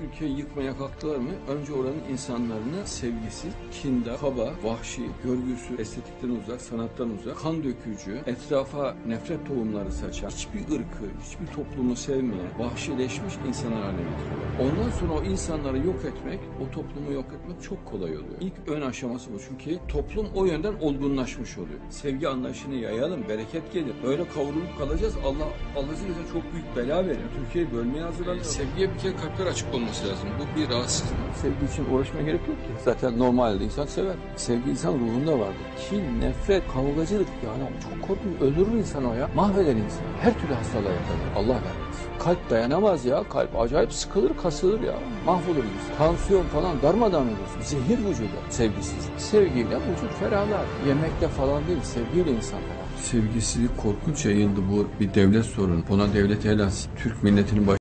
Türkiye'yi yıkmaya kalktılar mı? Önce oranın insanlarını sevgisiz, kindar, kaba, vahşi, görgüsü, estetikten uzak, sanattan uzak, kan dökücü, etrafa nefret tohumları saçan, hiçbir ırkı, hiçbir toplumu sevmeyen, vahşileşmiş insanlar haline getiriyorlar. Ondan sonra o insanları yok etmek, o toplumu yok etmek çok kolay oluyor. İlk ön aşaması bu, çünkü toplum o yönden olgunlaşmış oluyor. Sevgi anlayışını yayalım, bereket gelir. Böyle kavrulup kalacağız. Allah bize çok büyük bela veriyor. Türkiye'yi bölmeye hazırlanıyor. Sevgiye bir kere kalpler açık olması lazım. Bu bir rahatsızlık. Sevgi için uğraşmaya gerek yok ki. Zaten normalde insan sever. Sevgi insan ruhunda vardır. Kin, nefret, kavgacılık, yani çok korkunç. Öldürür insan o ya. Mahveder insan. Her türlü hastalığa yakalar. Allah vermesin. Kalp dayanamaz ya. Kalp acayip sıkılır, kasılır ya. Mahvolur insan. Tansiyon falan darmadağın olur. Zehir vücuda. Sevgisiz. Sevgiyle vücut ferahlar. Yemekle falan değil, sevgiyle insan ferahlar. Sevgisizlik korkunç yayıldı, bu bir devlet sorunu. Buna devlet el atsın. Türk milletinin